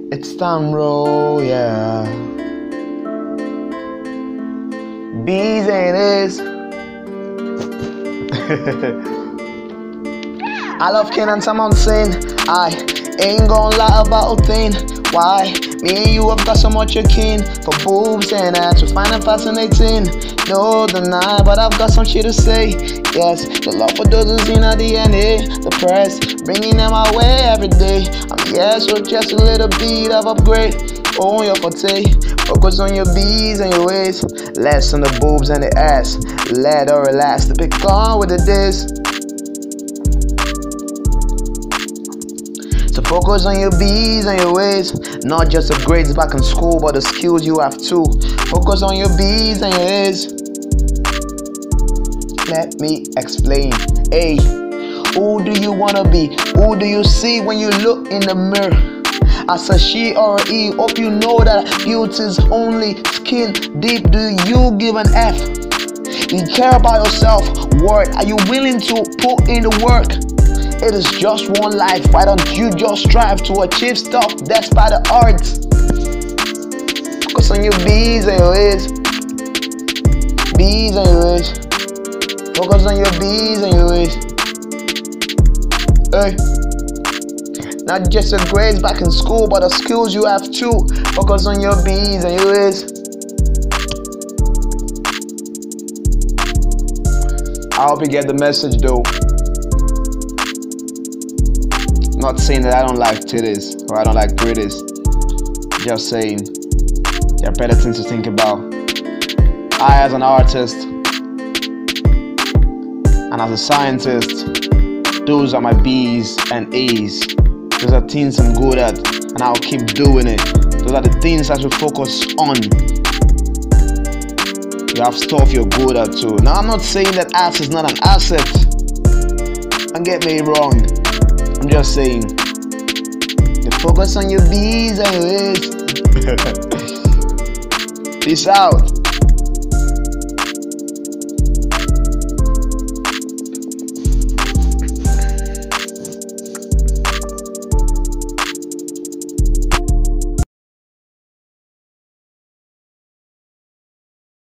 It's time roll, yeah. B's and A's. I love Canaans, I'm on sin. I ain't gonna lie about a thing. Why? Me and you have got so much akin. For boobs and ass, we find it fascinating. No deny, but I've got some shit to say. Yes, the love for those who's in our DNA. The press, bringing them our way every day. I'm yes, so just a little bit of upgrade. On your forte, focus on your B's and your ways. Less on the boobs and the ass. Let or relax to pick on with the days. So focus on your B's and your ways. Not just the grades back in school, but the skills you have too. Focus on your B's and your A's. Let me explain. Hey, who do you wanna be? Who do you see when you look in the mirror? As a she or a he, hope you know that beauty's only skin deep. Do you give an F? You care about yourself, worth. Are you willing to put in the work? It is just one life, why don't you just strive to achieve stuff despite the odds? Focus on your B's and your A's. B's and your A's. Focus on your B's and your A's. Hey. Not just the grades back in school, but the skills you have too. Focus on your B's and your A's. I hope you get the message though. Not saying that I don't like titties or I don't like pretties. Just saying there are better things to think about. I, as an artist and as a scientist, those are my B's and A's. Those are things I'm good at, and I'll keep doing it. Those are the things I should focus on. You have stuff you're good at too. Now, I'm not saying that ass is not an asset. Don't get me wrong. I'm just saying, you focus on your B's and your A's. Peace out.